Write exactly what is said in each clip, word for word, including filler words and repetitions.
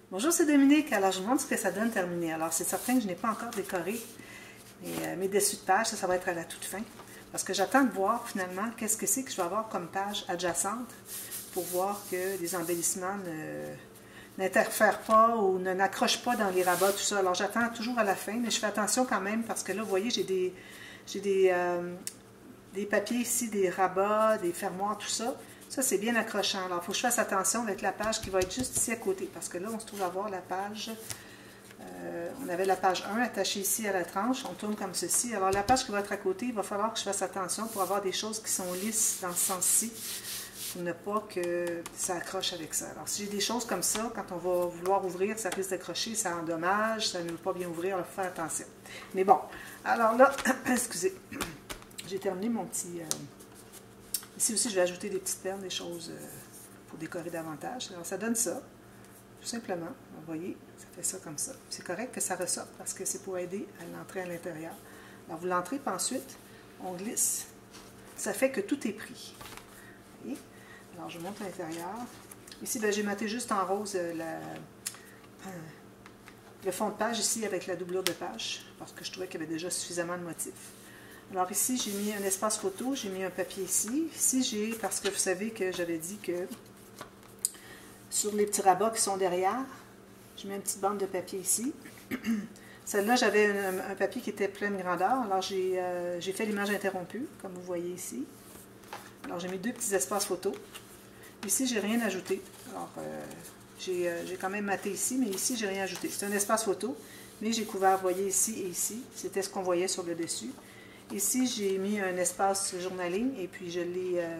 Bonjour, c'est Dominique. Alors, je vous montre ce que ça donne terminé. Alors, c'est certain que je n'ai pas encore décoré mes, euh, mes dessus de page. Ça, ça va être à la toute fin. Parce que j'attends de voir, finalement, qu'est-ce que c'est que je vais avoir comme page adjacente pour voir que les embellissements n'interfèrent pas ou ne n'accrochent pas dans les rabats, tout ça. Alors, j'attends toujours à la fin, mais je fais attention quand même parce que là, vous voyez, j'ai des, j'ai des, euh, des papiers ici, des rabats, des fermoirs, tout ça. Ça, c'est bien accrochant. Alors, il faut que je fasse attention avec la page qui va être juste ici à côté. Parce que là, on se trouve à voir la page. Euh, on avait la page un attachée ici à la tranche. On tourne comme ceci. Alors, la page qui va être à côté, il va falloir que je fasse attention pour avoir des choses qui sont lisses dans ce sens-ci. Pour ne pas que ça accroche avec ça. Alors, si j'ai des choses comme ça, quand on va vouloir ouvrir, ça risque d'accrocher, ça endommage, ça ne veut pas bien ouvrir, il faut faire attention. Mais bon, alors là, excusez, j'ai terminé mon petit... Euh, Ici aussi, je vais ajouter des petites perles, des choses euh, pour décorer davantage. Alors, ça donne ça, tout simplement. Vous voyez, ça fait ça comme ça. C'est correct que ça ressorte parce que c'est pour aider à l'entrée à l'intérieur. Alors, vous l'entrez, puis ensuite, on glisse. Ça fait que tout est pris. Vous voyez? Alors, je monte l'intérieur. Ici, j'ai maté juste en rose euh, la, euh, le fond de page ici avec la doublure de page parce que je trouvais qu'il y avait déjà suffisamment de motifs. Alors ici, j'ai mis un espace photo, j'ai mis un papier ici. Ici, j'ai, parce que vous savez que j'avais dit que sur les petits rabats qui sont derrière, je mets une petite bande de papier ici. Celle-là, j'avais un, un papier qui était pleine grandeur. Alors, j'ai euh, fait l'image interrompue, comme vous voyez ici. Alors, j'ai mis deux petits espaces photo. Ici, j'ai rien ajouté. Alors, euh, j'ai euh, quand même maté ici, mais ici, j'ai rien ajouté. C'est un espace photo, mais j'ai couvert, vous voyez, ici et ici. C'était ce qu'on voyait sur le dessus. Ici, j'ai mis un espace journaling et puis je l'ai euh,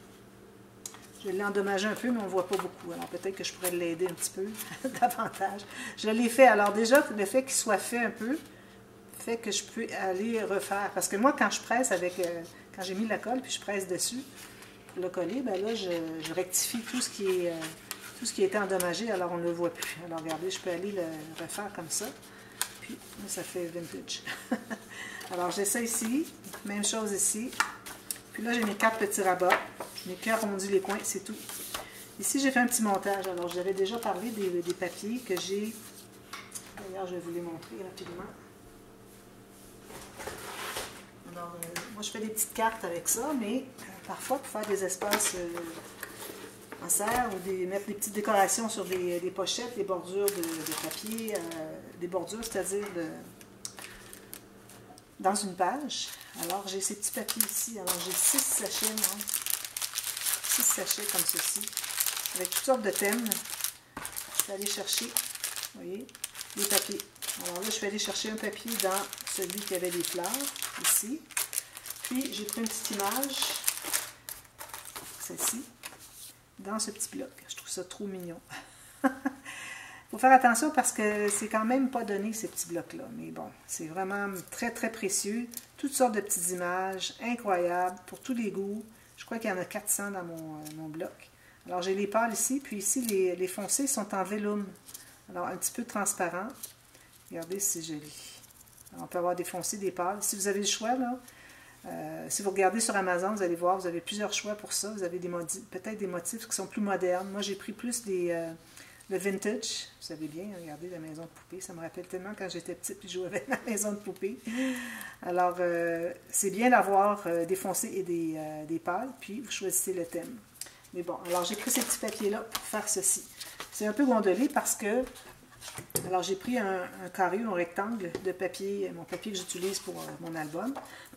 je l'ai endommagé un peu, mais on ne voit pas beaucoup. Alors peut-être que je pourrais l'aider un petit peu davantage. Je l'ai fait. Alors déjà, le fait qu'il soit fait un peu, fait que je peux aller refaire. Parce que moi, quand je presse avec, euh, quand j'ai mis la colle, puis je presse dessus pour le coller, ben là, je, je rectifie tout ce qui est euh, tout ce qui était endommagé, alors on ne le voit plus. Alors regardez, je peux aller le refaire comme ça. Puis ça fait vintage. Alors, j'ai ça ici, même chose ici. Puis là, j'ai mes quatre petits rabats. Je n'ai qu'arrondi les coins, c'est tout. Ici, j'ai fait un petit montage. Alors, j'avais déjà parlé des, des papiers que j'ai... D'ailleurs, je vais vous les montrer rapidement. Alors, euh, moi, je fais des petites cartes avec ça, mais euh, parfois, pour faire des espaces euh, en serre ou des, mettre des petites décorations sur des, des pochettes, des bordures de, de papier, euh, des bordures, c'est-à-dire de... dans une page. Alors, j'ai ces petits papiers ici. Alors, j'ai six sachets, moi. Six sachets comme ceci, avec toutes sortes de thèmes. Je vais aller chercher, vous voyez, les papiers. Alors là, je vais aller chercher un papier dans celui qui avait des fleurs, ici. Puis, j'ai pris une petite image, celle-ci, dans ce petit bloc. Je trouve ça trop mignon. Il faut faire attention parce que c'est quand même pas donné ces petits blocs-là. Mais bon, c'est vraiment très, très précieux. Toutes sortes de petites images, incroyables, pour tous les goûts. Je crois qu'il y en a quatre cents dans mon, euh, mon bloc. Alors, j'ai les pâles ici, puis ici, les, les foncés sont en vélum. Alors, un petit peu transparent. Regardez, c'est joli. Alors, on peut avoir des foncés, des pâles. Si vous avez le choix, là, euh, si vous regardez sur Amazon, vous allez voir, vous avez plusieurs choix pour ça. Vous avez peut-être des motifs qui sont plus modernes. Moi, j'ai pris plus des... Euh, le vintage, vous savez bien, regardez la maison de poupée, ça me rappelle tellement quand j'étais petite et je jouais avec ma maison de poupée. Alors, euh, c'est bien d'avoir euh, des foncés et des, euh, des pâles, puis vous choisissez le thème. Mais bon, alors j'ai pris ces petits papiers-là pour faire ceci. C'est un peu gondolé parce que, alors j'ai pris un, un carré, un rectangle de papier, mon papier que j'utilise pour euh, mon album.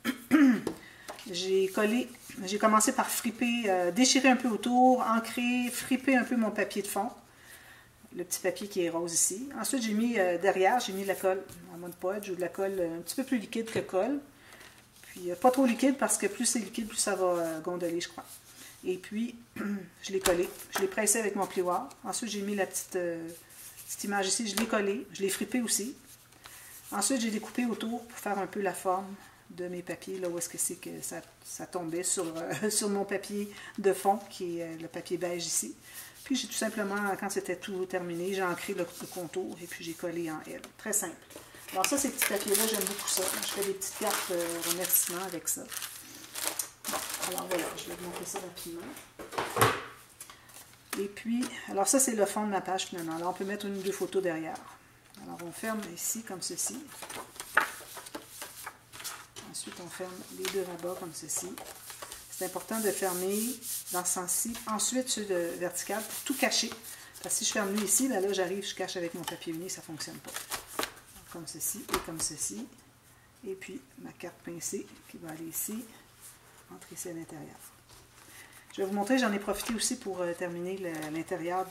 J'ai collé, j'ai commencé par friper, euh, déchirer un peu autour, ancrer, friper un peu mon papier de fond. Le petit papier qui est rose ici. Ensuite, j'ai mis euh, derrière, j'ai mis de la colle en mode podge ou de la colle un petit peu plus liquide que colle. Puis, euh, pas trop liquide parce que plus c'est liquide, plus ça va euh, gondoler, je crois. Et puis, je l'ai collé. Je l'ai pressé avec mon plioir. Ensuite, j'ai mis la petite, euh, petite image ici. Je l'ai collée. Je l'ai fripée aussi. Ensuite, j'ai découpé autour pour faire un peu la forme de mes papiers. Là où est-ce que c'est que ça, ça tombait sur, euh, sur mon papier de fond, qui est euh, le papier beige ici. Puis j'ai tout simplement, quand c'était tout terminé, j'ai ancré le, le contour et puis j'ai collé en L. Très simple. Alors ça, ces petits papiers-là, j'aime beaucoup ça. Je fais des petites cartes de remerciements avec ça. Bon, alors voilà, je vais vous montrer ça rapidement. Et puis, alors ça, c'est le fond de ma page finalement. Alors, on peut mettre une ou deux photos derrière. Alors, on ferme ici comme ceci. Ensuite, on ferme les deux rabats comme ceci. C'est important de fermer dans ce sens-ci. Ensuite, sur le vertical, pour tout cacher. Parce que si je ferme lui ici, là, là j'arrive, je cache avec mon papier uni, ça ne fonctionne pas. Alors, comme ceci et comme ceci. Et puis, ma carte pincée qui va aller ici, entre ici à l'intérieur. Je vais vous montrer, j'en ai profité aussi pour euh, terminer l'intérieur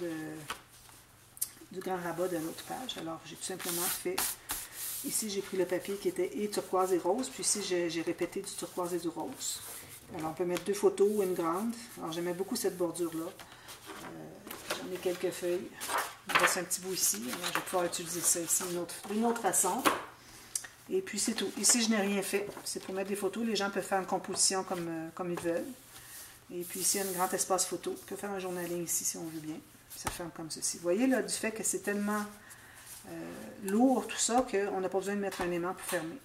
du grand rabat de l'autre page. Alors, j'ai tout simplement fait, ici j'ai pris le papier qui était et turquoise et rose, puis ici j'ai répété du turquoise et du rose. Alors, on peut mettre deux photos ou une grande. Alors, j'aimais beaucoup cette bordure-là. Euh, J'en ai quelques feuilles. Il me reste un petit bout ici. Alors, je vais pouvoir utiliser ça ici d'une autre, d'une autre façon. Et puis, c'est tout. Ici, je n'ai rien fait. C'est pour mettre des photos. Les gens peuvent faire une composition comme, euh, comme ils veulent. Et puis ici, il y a un grand espace photo. On peut faire un journaling ici si on veut bien. Ça ferme comme ceci. Vous voyez, là, du fait que c'est tellement euh, lourd, tout ça, qu'on n'a pas besoin de mettre un aimant pour fermer.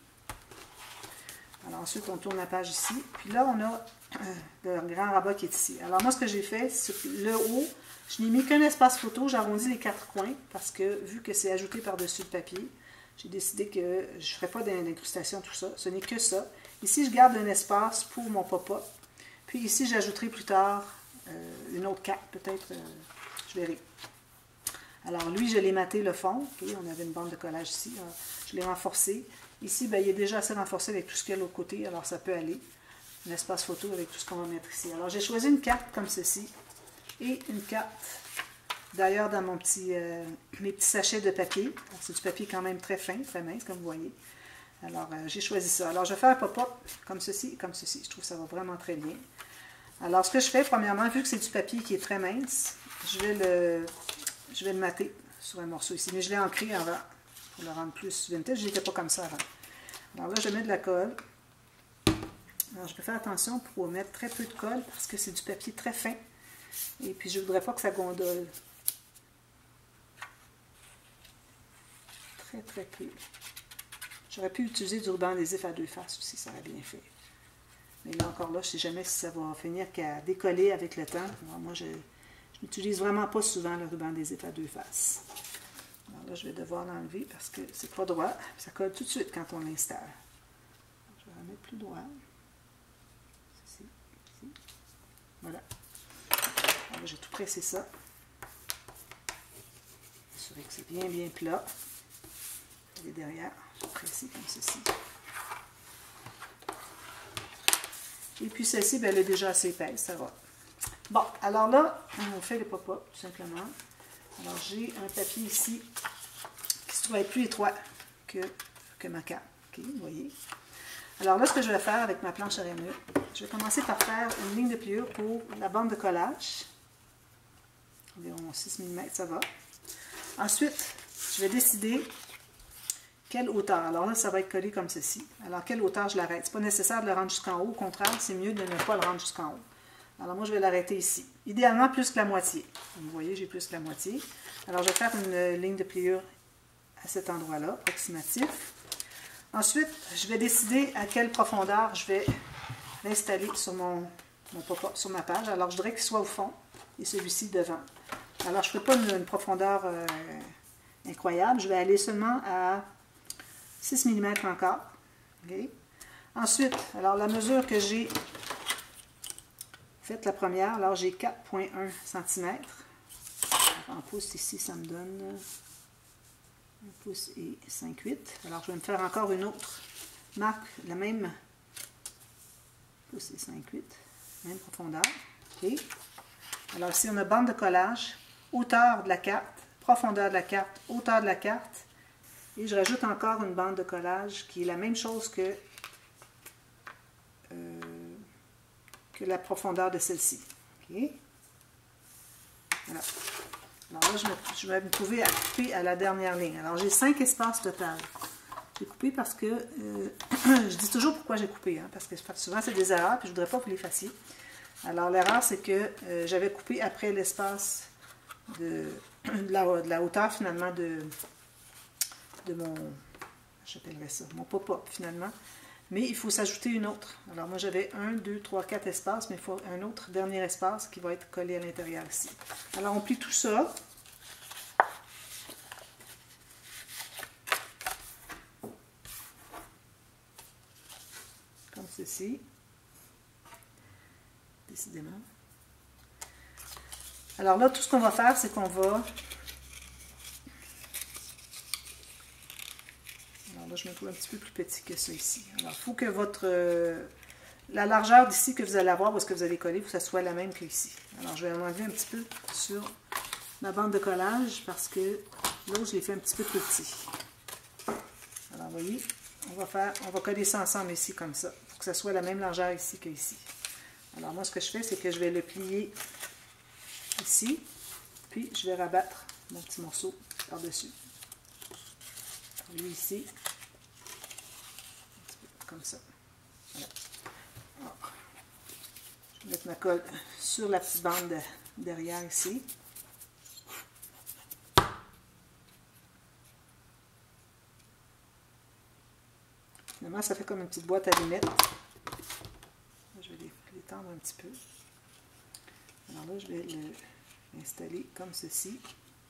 Alors ensuite, on tourne la page ici. Puis là, on a euh, le grand rabat qui est ici. Alors moi, ce que j'ai fait, sur le haut, je n'ai mis qu'un espace photo. J'arrondis les quatre coins parce que, vu que c'est ajouté par-dessus le papier, j'ai décidé que je ne ferai pas d'incrustation, tout ça. Ce n'est que ça. Ici, je garde un espace pour mon pop-up. Puis ici, j'ajouterai plus tard euh, une autre carte, peut-être, euh, je verrai. Alors lui, je l'ai maté le fond. Okay, on avait une bande de collage ici. Alors, je l'ai renforcé. Ici, ben, il est déjà assez renforcé avec tout ce qu'il y a de l'autre côté, alors ça peut aller. Un espace photo avec tout ce qu'on va mettre ici. Alors j'ai choisi une carte comme ceci et une carte, d'ailleurs dans mon petit, euh, mes petits sachets de papier. C'est du papier quand même très fin, très mince, comme vous voyez. Alors, euh, j'ai choisi ça. Alors, je vais faire un pop-up comme ceci et comme ceci. Je trouve que ça va vraiment très bien. Alors, ce que je fais, premièrement, vu que c'est du papier qui est très mince, je vais le, je vais le mater sur un morceau ici. Mais je l'ai ancré avant pour le rendre plus vintage. Je n'étais pas comme ça avant. Alors là, je mets de la colle. Alors, je vais faire attention pour mettre très peu de colle parce que c'est du papier très fin. Et puis, je ne voudrais pas que ça gondole. Très, très peu. J'aurais pu utiliser du ruban adhésif à deux faces aussi, ça aurait bien fait. Mais là encore là, je ne sais jamais si ça va finir qu'à décoller avec le temps. Alors, moi, je n'utilise vraiment pas souvent le ruban adhésif à deux faces. Alors là, je vais devoir l'enlever parce que c'est pas droit. Ça colle tout de suite quand on l'installe. Je vais remettre plus droit. Ici, ici. Voilà. Alors j'ai tout pressé ça. Assurer que c'est bien, bien plat. Et derrière, je presse comme ceci. Et puis celle-ci, ben, elle est déjà assez épaisse, ça va. Bon, alors là, on fait le pop-up, tout simplement. Alors j'ai un papier ici qui se trouve être plus étroit que, que ma carte. OK, vous voyez. Alors là, ce que je vais faire avec ma planche à rainure, je vais commencer par faire une ligne de pliure pour la bande de collage. Environ six millimètres, ça va. Ensuite, je vais décider quelle hauteur. Alors là, ça va être collé comme ceci. Alors, quelle hauteur je l'arrête? Ce n'est pas nécessaire de le rendre jusqu'en haut. Au contraire, c'est mieux de ne pas le rendre jusqu'en haut. Alors, moi, je vais l'arrêter ici. Idéalement, plus que la moitié. Comme vous voyez, j'ai plus que la moitié. Alors, je vais faire une ligne de pliure à cet endroit-là, approximatif. Ensuite, je vais décider à quelle profondeur je vais l'installer sur, mon, mon pop-up, sur ma page. Alors, je voudrais qu'il soit au fond et celui-ci devant. Alors, je ne ferai pas une, une profondeur euh, incroyable. Je vais aller seulement à six millimètres encore. Okay. Ensuite, alors la mesure que j'ai faite la première, alors j'ai quatre virgule un centimètres. En pouces ici, ça me donne un pouce et cinq virgule huit. Alors je vais me faire encore une autre marque, la même pouce et cinq virgule huit, même profondeur. Okay. Alors ici, on a bande de collage, hauteur de la carte, profondeur de la carte, hauteur de la carte. Et je rajoute encore une bande de collage qui est la même chose que, euh, que la profondeur de celle-ci. Okay. Voilà. Alors là, je, me, je vais me trouver à couper à la dernière ligne. Alors, j'ai cinq espaces total. J'ai coupé parce que, euh, je dis toujours pourquoi j'ai coupé, hein, parce que souvent c'est des erreurs, puis je ne voudrais pas que vous les fassiez. Alors, l'erreur, c'est que euh, j'avais coupé après l'espace de, de, la, de la hauteur, finalement, de... de mon, j'appellerais ça, mon pop-up finalement. Mais il faut s'ajouter une autre. Alors moi j'avais un, deux, trois, quatre espaces, mais il faut un autre dernier espace qui va être collé à l'intérieur ici. Alors on plie tout ça. Comme ceci. Décidément. Alors là, tout ce qu'on va faire, c'est qu'on va... Alors là, je me trouve un petit peu plus petit que ça ici. Alors, il faut que votre... Euh, la largeur d'ici que vous allez avoir, parce que vous allez coller, que ça soit la même qu'ici. Alors, je vais enlever un petit peu sur ma bande de collage, parce que l'autre, je l'ai fait un petit peu plus petit. Alors, vous voyez, on va faire... On va coller ça ensemble ici, comme ça, pour que ça soit la même largeur ici qu'ici. Alors, moi, ce que je fais, c'est que je vais le plier ici, puis je vais rabattre mon petit morceau par-dessus. Lui ici, un petit peu comme ça. Voilà. Alors, je vais mettre ma colle sur la petite bande de, derrière ici. Finalement, ça fait comme une petite boîte à lunettes. Je vais l'étendre un petit peu. Alors là, je vais l'installer comme ceci.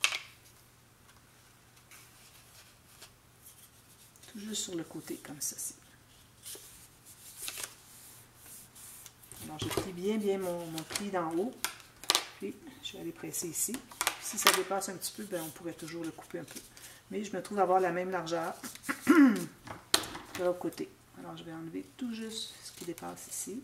Tout juste sur le côté, comme ceci. Alors, je plie bien, bien mon, mon pli d'en haut. Puis, je vais aller presser ici. Si ça dépasse un petit peu, bien, on pourrait toujours le couper un peu. Mais je me trouve avoir la même largeur de l'autre côté. Alors, je vais enlever tout juste ce qui dépasse ici.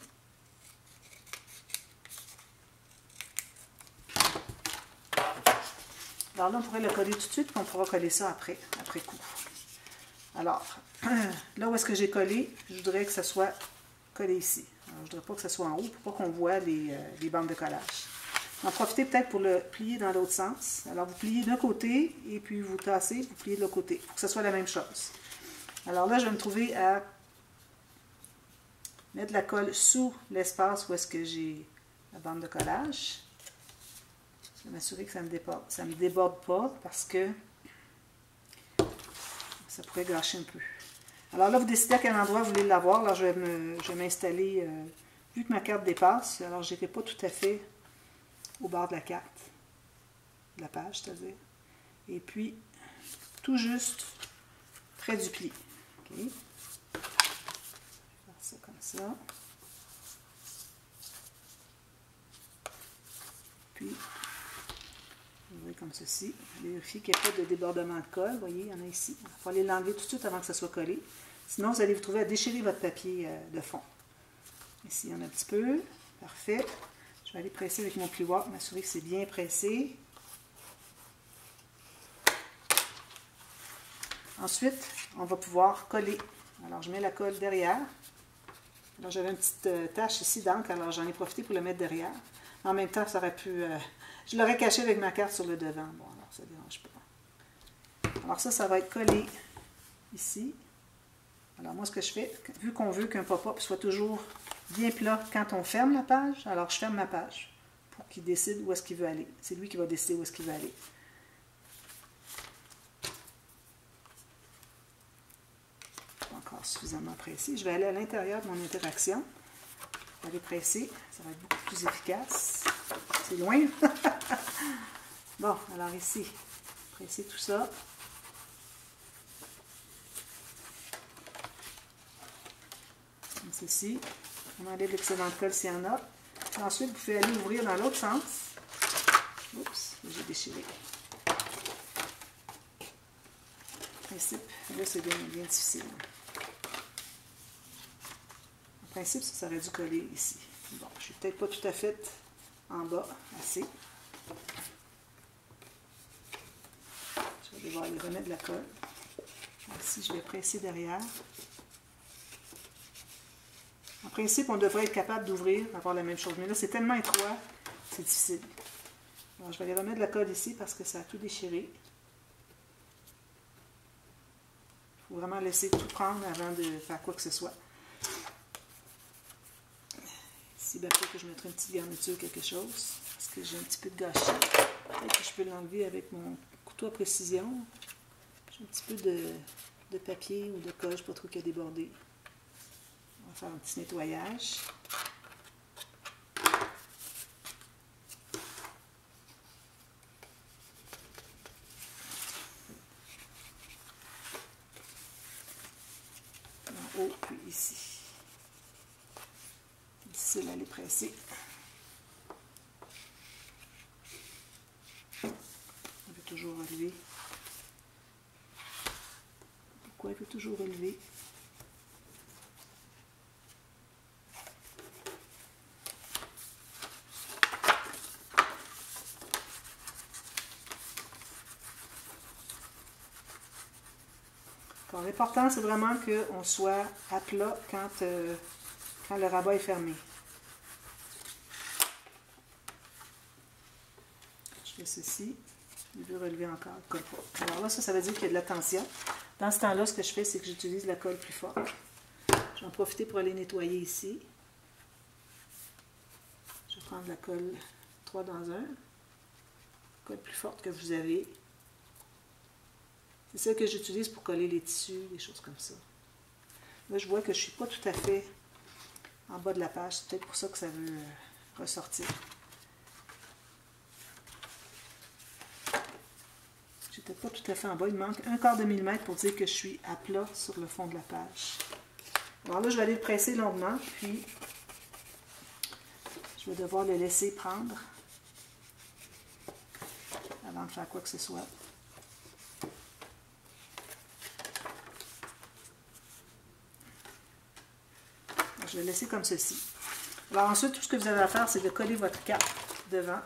Alors là, on pourrait le coller tout de suite, puis on pourra coller ça après, après coup. Alors, là où est-ce que j'ai collé, je voudrais que ça soit collé ici. Alors, je ne voudrais pas que ça soit en haut, pour pas qu'on voit les, euh, les bandes de collage. En profitez peut-être pour le plier dans l'autre sens. Alors, vous pliez d'un côté, et puis vous tassez, vous pliez de l'autre côté, pour que ça soit la même chose. Alors là, je vais me trouver à mettre la colle sous l'espace où est-ce que j'ai la bande de collage. Je vais m'assurer que ça ne me déborde, ça me déborde pas parce que ça pourrait gâcher un peu. Alors là, vous décidez à quel endroit vous voulez l'avoir. Alors, je vais m'installer, euh, vu que ma carte dépasse, alors je n'irai pas tout à fait au bord de la carte, de la page, c'est-à-dire. Et puis, tout juste près du pli. OK? Je vais faire ça comme ça. Puis, vous voyez comme ceci. Vérifiez qu'il n'y a pas de débordement de colle. Vous voyez, il y en a ici. Il faut aller l'enlever tout de suite avant que ça soit collé. Sinon, vous allez vous trouver à déchirer votre papier de fond. Ici, il y en a un petit peu. Parfait. Je vais aller presser avec mon plioir, m'assurer que c'est bien pressé. Ensuite, on va pouvoir coller. Alors, je mets la colle derrière. Alors, j'avais une petite tache ici d'encre, alors j'en ai profité pour le mettre derrière. En même temps, ça aurait pu... Euh, je l'aurais caché avec ma carte sur le devant. Bon, alors ça ne dérange pas. Alors ça, ça va être collé ici. Alors moi, ce que je fais, vu qu'on veut qu'un pop-up soit toujours bien plat quand on ferme la page, alors je ferme ma page pour qu'il décide où est-ce qu'il veut aller. C'est lui qui va décider où est-ce qu'il veut aller. Pas encore suffisamment pressé. Je vais aller à l'intérieur de mon interaction. Je vais aller presser. Ça va être beaucoup plus efficace. C'est loin. Bon, alors ici, presser tout ça. Comme ceci. On enlève l'excédent de colle s'il y en a. Et ensuite, vous pouvez aller ouvrir dans l'autre sens. Oups, j'ai déchiré. En principe, là, c'est bien, bien difficile. En principe, ça, ça aurait dû coller ici. Bon, je ne suis peut-être pas tout à fait en bas, assez. Je vais devoir aller remettre de la colle. Ici, je vais presser derrière. En principe, on devrait être capable d'ouvrir, avoir la même chose. Mais là, c'est tellement étroit, c'est difficile. Alors, je vais aller remettre de la colle ici parce que ça a tout déchiré. Il faut vraiment laisser tout prendre avant de faire quoi que ce soit. Ici, ben, peut-être que je mettrai une petite garniture, quelque chose, parce que j'ai un petit peu de gâchis. Peut-être que je peux l'enlever avec mon couteau à précision. J'ai un petit peu de, de papier ou de colle, je ne sais pas trop qui a débordé. va faire un petit nettoyage. En haut, puis ici. Difficile à les presser. On peut toujours relever. Pourquoi il peut toujours relever? L'important, c'est vraiment qu'on soit à plat quand, euh, quand le rabat est fermé. Je fais ceci. Je veux relever encore. Colle pas. Alors là, ça, ça veut dire qu'il y a de la tension. Dans ce temps-là, ce que je fais, c'est que j'utilise la colle plus forte. Je vais en profiter pour aller nettoyer ici. Je vais prendre la colle trois dans un. Colle plus forte que vous avez. C'est celle que j'utilise pour coller les tissus, des choses comme ça. Là, je vois que je ne suis pas tout à fait en bas de la page. C'est peut-être pour ça que ça veut ressortir. Je n'étais pas tout à fait en bas. Il me manque un quart de millimètre pour dire que je suis à plat sur le fond de la page. Alors là, je vais aller le presser longuement, puis je vais devoir le laisser prendre avant de faire quoi que ce soit. Je vais le laisser comme ceci. Alors ensuite, tout ce que vous avez à faire, c'est de coller votre carte devant.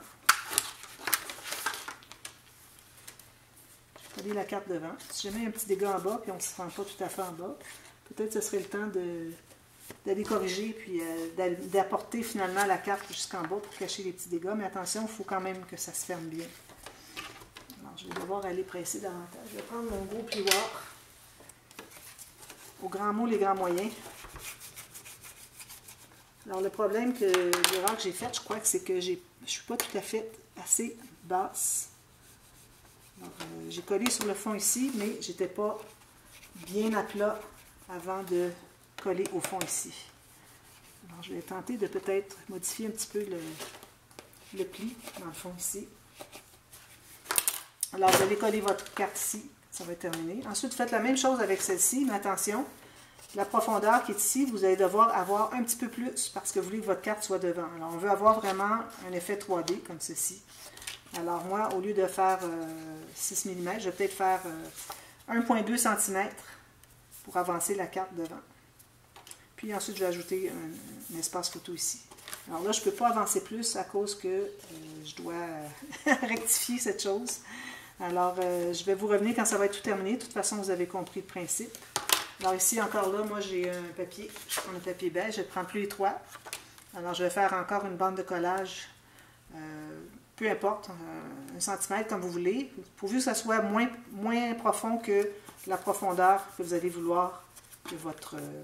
Coller la carte devant. Si jamais il y a un petit dégât en bas, puis on ne se rend pas tout à fait en bas, peut-être que ce serait le temps d'aller corriger, puis euh, d'apporter finalement la carte jusqu'en bas pour cacher les petits dégâts. Mais attention, il faut quand même que ça se ferme bien. Alors, je vais devoir aller presser davantage. Je vais prendre mon gros plioir. Au grand mot, les grands moyens. Alors, le problème que l'erreur que j'ai faite, je crois que c'est que je ne suis pas tout à fait assez basse. Euh, j'ai collé sur le fond ici, mais je n'étais pas bien à plat avant de coller au fond ici. Alors, je vais tenter de peut-être modifier un petit peu le, le pli dans le fond ici. Alors, vous allez coller votre carte ici, ça va être terminé. Ensuite, faites la même chose avec celle-ci, mais attention. La profondeur qui est ici, vous allez devoir avoir un petit peu plus parce que vous voulez que votre carte soit devant. Alors, on veut avoir vraiment un effet trois D comme ceci. Alors, moi, au lieu de faire euh, six millimètres, je vais peut-être faire euh, un virgule deux centimètres pour avancer la carte devant. Puis ensuite, je vais ajouter un, un espace photo ici. Alors là, je ne peux pas avancer plus à cause que euh, je dois euh, rectifier cette chose. Alors, euh, je vais vous revenir quand ça va être tout terminé. De toute façon, vous avez compris le principe. Alors ici, encore là, moi j'ai un papier, je prends un papier beige, je le prends plus étroit. Alors je vais faire encore une bande de collage, euh, peu importe, euh, un centimètre comme vous voulez, pourvu que ça soit moins, moins profond que la profondeur que vous allez vouloir que votre, euh,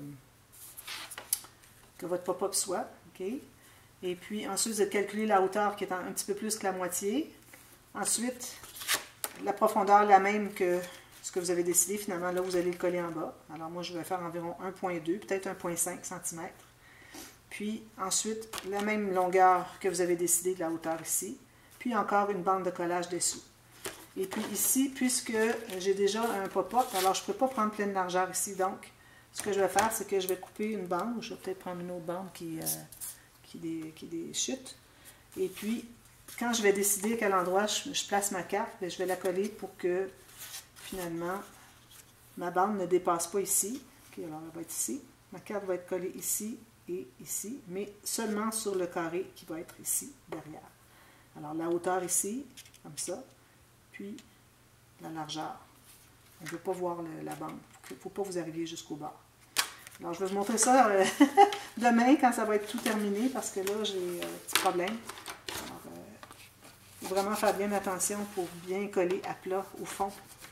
que votre pop-up soit. Okay? Et puis ensuite, vous allez calculer la hauteur qui est un, un petit peu plus que la moitié. Ensuite, la profondeur la même que ce que vous avez décidé, finalement, là, vous allez le coller en bas. Alors, moi, je vais faire environ un virgule deux, peut-être un virgule cinq centimètres. Puis, ensuite, la même longueur que vous avez décidé de la hauteur ici. Puis, encore une bande de collage dessous. Et puis, ici, puisque j'ai déjà un pop-up, alors je ne peux pas prendre pleine largeur ici. Donc, ce que je vais faire, c'est que je vais couper une bande. Je vais peut-être prendre une autre bande qui, euh, qui, des, qui des chutes. Et puis, quand je vais décider à quel endroit je, je place ma carte, bien, je vais la coller pour que finalement, ma bande ne dépasse pas ici. Okay, alors elle va être ici. Ma carte va être collée ici et ici, mais seulement sur le carré qui va être ici, derrière. Alors la hauteur ici, comme ça, puis la largeur. On ne peut pas voir le, la bande. Il ne faut pas vous arriver jusqu'au bas. Alors je vais vous montrer ça euh, demain quand ça va être tout terminé, parce que là j'ai euh, un petit problème. Alors, il euh, faut vraiment faire bien attention pour bien coller à plat au fond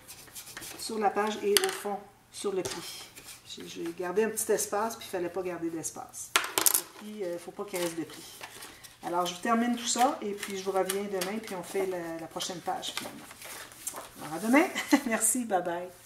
sur la page et au fond sur le pli. J'ai gardé un petit espace, puis il ne fallait pas garder d'espace. Et puis, il ne faut pas qu'il reste de pli. Alors, je termine tout ça, et puis je vous reviens demain, puis on fait la, la prochaine page finalement. Alors, à demain. Merci, bye bye.